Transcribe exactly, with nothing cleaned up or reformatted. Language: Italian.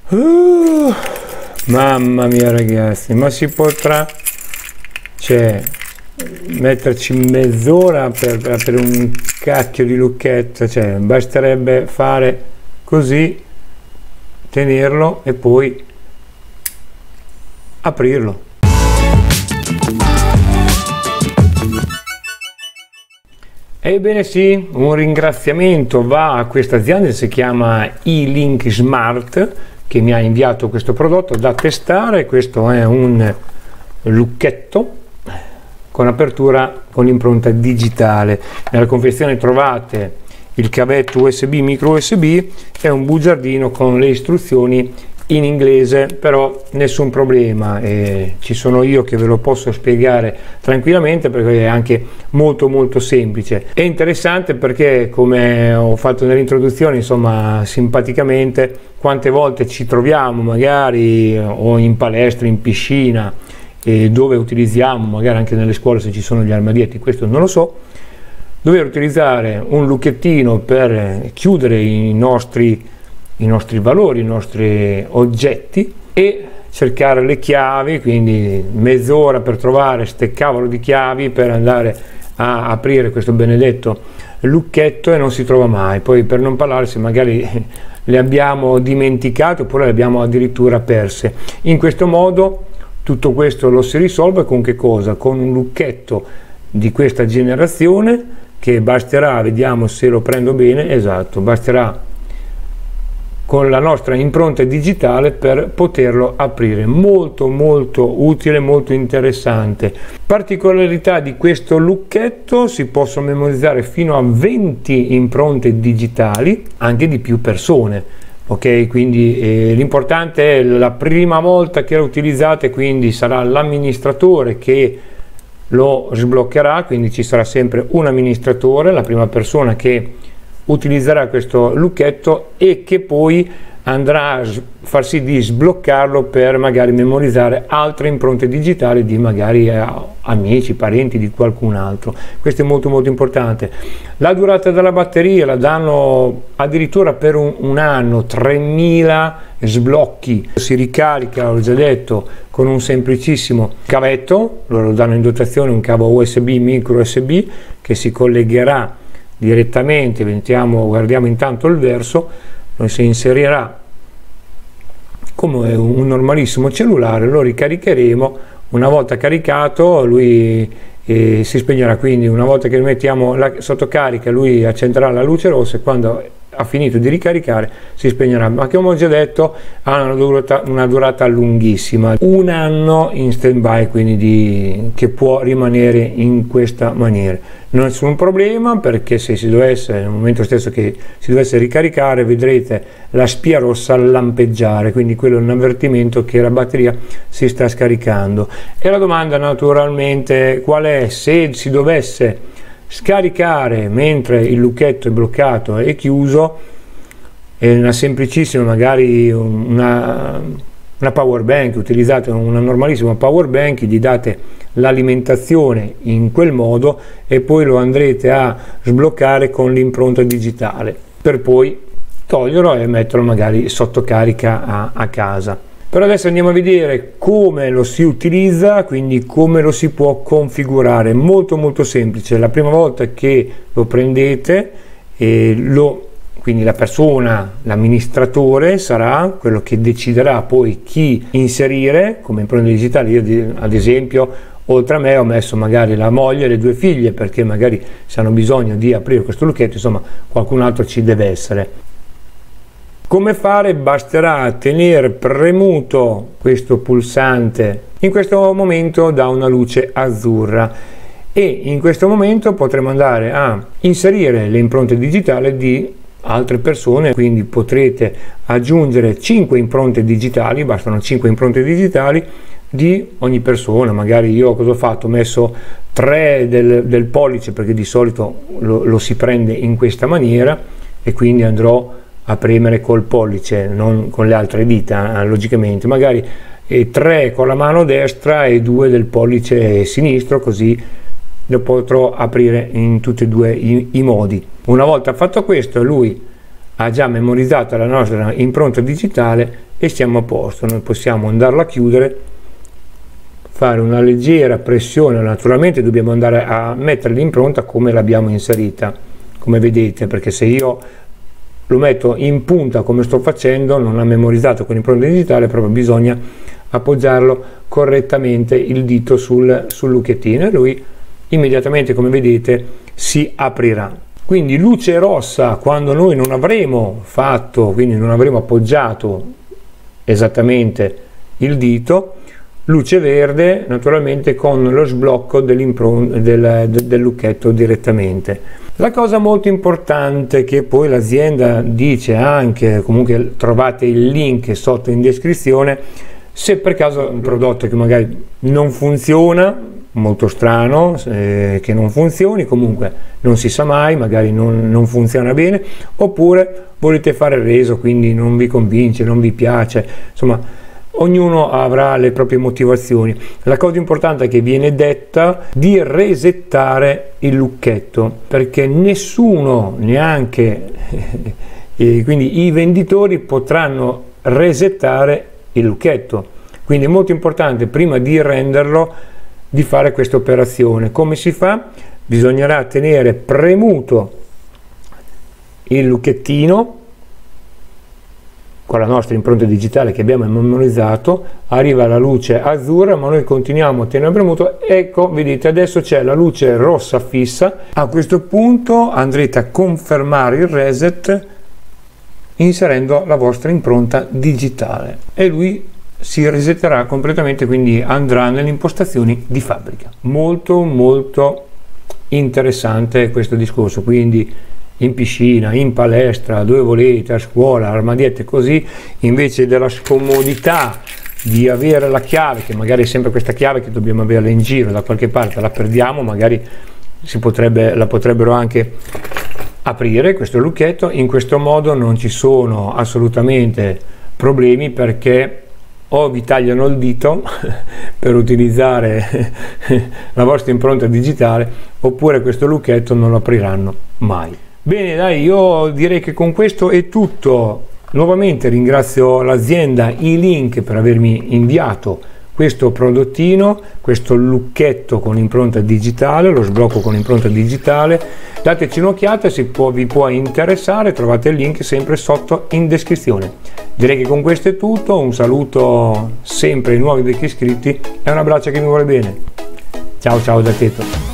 Uh, mamma mia ragazzi, ma si potrà, cioè, metterci mezz'ora per, per un cacchio di lucchetto? Cioè, basterebbe fare così, tenerlo e poi aprirlo. Ebbene sì, un ringraziamento va a questa azienda, si chiama E-Link Smart, che mi ha inviato questo prodotto da testare. Questo è un lucchetto con apertura con impronta digitale. Nella confezione trovate il cavetto U S B, micro U S B e un bugiardino con le istruzioni in inglese, però nessun problema, eh, ci sono io che ve lo posso spiegare tranquillamente, perché è anche molto molto semplice. È interessante perché, come ho fatto nell'introduzione, insomma, simpaticamente, quante volte ci troviamo magari o in palestra, in piscina, e dove utilizziamo, magari anche nelle scuole se ci sono gli armadietti, questo non lo so, dover utilizzare un lucchettino per chiudere i nostri i nostri valori, i nostri oggetti, e cercare le chiavi, quindi mezz'ora per trovare ste cavolo di chiavi per andare a aprire questo benedetto lucchetto, e non si trova mai. Poi, per non parlare se magari le abbiamo dimenticate oppure le abbiamo addirittura perse. In questo modo tutto questo lo si risolve con che cosa? Con un lucchetto di questa generazione che basterà, vediamo se lo prendo bene, esatto, basterà con la nostra impronta digitale per poterlo aprire. Molto molto utile, molto interessante. Particolarità di questo lucchetto: si possono memorizzare fino a venti impronte digitali, anche di più persone, ok? Quindi eh, l'importante è la prima volta che lo utilizzate, quindi sarà l'amministratore che lo sbloccherà, quindi ci sarà sempre un amministratore, la prima persona che utilizzerà questo lucchetto e che poi andrà a far sì di sbloccarlo per magari memorizzare altre impronte digitali di magari amici, parenti, di qualcun altro. Questo è molto molto importante. La durata della batteria la danno addirittura per un, un anno, tremila sblocchi. Si ricarica, l'ho già detto, con un semplicissimo cavetto. Loro danno in dotazione un cavo U S B, micro U S B, che si collegherà direttamente. Vediamo, guardiamo intanto il verso, si inserirà come un normalissimo cellulare, lo ricaricheremo. Una volta caricato lui eh, si spegnerà, quindi una volta che mettiamo la sottocarica lui accenderà la luce rossa e quando ha finito di ricaricare si spegnerà, ma che, come ho già detto, ha una durata, una durata lunghissima, un anno in stand by, quindi di, che può rimanere in questa maniera. Non è nessun problema, perché se si dovesse, nel momento stesso che si dovesse ricaricare, vedrete la spia rossa lampeggiare, quindi quello è un avvertimento che la batteria si sta scaricando. E la domanda naturalmente qual è? Se si dovesse scaricare mentre il lucchetto è bloccato e chiuso, è una semplicissima, magari una, una power bank, utilizzate una normalissima power bank, gli date l'alimentazione in quel modo e poi lo andrete a sbloccare con l'impronta digitale per poi toglierlo e metterlo magari sotto carica a, a casa. Però adesso andiamo a vedere come lo si utilizza, quindi come lo si può configurare. Molto molto semplice. La prima volta che lo prendete, eh, lo, quindi la persona, l'amministratore sarà quello che deciderà poi chi inserire come impronta digitale. Io ad esempio, oltre a me, ho messo magari la moglie e le due figlie, perché magari se hanno bisogno di aprire questo lucchetto, insomma qualcun altro ci deve essere. Come fare? Basterà tenere premuto questo pulsante. In questo momento dà una luce azzurra e in questo momento potremo andare a inserire le impronte digitali di altre persone, quindi potrete aggiungere cinque impronte digitali, bastano cinque impronte digitali di ogni persona. Magari io cosa ho fatto? Ho messo tre del, del pollice, perché di solito lo, lo si prende in questa maniera, e quindi andrò a premere col pollice, non con le altre dita, logicamente. Magari e tre con la mano destra e due del pollice sinistro, così lo potrò aprire in tutti e due i, i modi. Una volta fatto questo, lui ha già memorizzato la nostra impronta digitale e siamo a posto. Noi possiamo andarla a chiudere, fare una leggera pressione, naturalmente dobbiamo andare a mettere l'impronta come l'abbiamo inserita, come vedete, perché se io lo metto in punta come sto facendo, non ha memorizzato con l'impronta digitale, proprio bisogna appoggiarlo correttamente il dito sul, sul lucchettino e lui immediatamente, come vedete, si aprirà. Quindi luce rossa quando noi non avremo fatto, quindi non avremo appoggiato esattamente il dito, luce verde naturalmente con lo sblocco del, del, del lucchetto direttamente. La cosa molto importante che poi l'azienda dice anche, comunque trovate il link sotto in descrizione, se per caso è un prodotto che magari non funziona, molto strano eh, che non funzioni, comunque non si sa mai, magari non, non funziona bene, oppure volete fare il reso, quindi non vi convince, non vi piace, insomma ognuno avrà le proprie motivazioni. La cosa importante è che viene detta di resettare il lucchetto, perché nessuno, neanche eh, quindi i venditori, potranno resettare il lucchetto. Quindi è molto importante prima di renderlo di fare questa operazione. Come si fa? Bisognerà tenere premuto il lucchettino con la nostra impronta digitale che abbiamo memorizzato, arriva la luce azzurra, ma noi continuiamo a tenere premuto. Ecco, vedete, adesso c'è la luce rossa fissa. A questo punto andrete a confermare il reset inserendo la vostra impronta digitale e lui si resetterà completamente, quindi andrà nelle impostazioni di fabbrica. Molto molto interessante questo discorso, quindi in piscina, in palestra, dove volete, a scuola, armadiette, così, invece della scomodità di avere la chiave, che magari è sempre questa chiave che dobbiamo averla in giro da qualche parte, la perdiamo, magari si potrebbe, la potrebbero anche aprire questo lucchetto. In questo modo non ci sono assolutamente problemi, perché o vi tagliano il dito per utilizzare la vostra impronta digitale, oppure questo lucchetto non lo apriranno mai. Bene, dai, io direi che con questo è tutto. Nuovamente ringrazio l'azienda E-Link per avermi inviato questo prodottino, questo lucchetto con impronta digitale, lo sblocco con impronta digitale. Dateci un'occhiata, se può, vi può interessare, trovate il link sempre sotto in descrizione. Direi che con questo è tutto, un saluto sempre ai nuovi vecchi iscritti e un abbraccio a chi mi vuole bene. Ciao ciao da Teto.